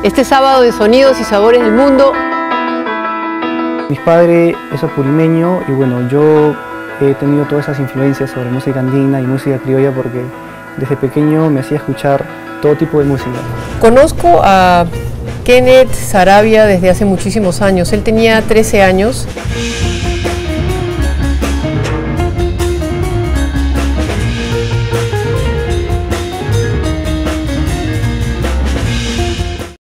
Este sábado de Sonidos y Sabores del Mundo. Mi padre es apulimeño y bueno, yo he tenido todas esas influencias sobre música andina y música criolla porque desde pequeño me hacía escuchar todo tipo de música. Conozco a Kenneth Saravia desde hace muchísimos años. Él tenía 13 años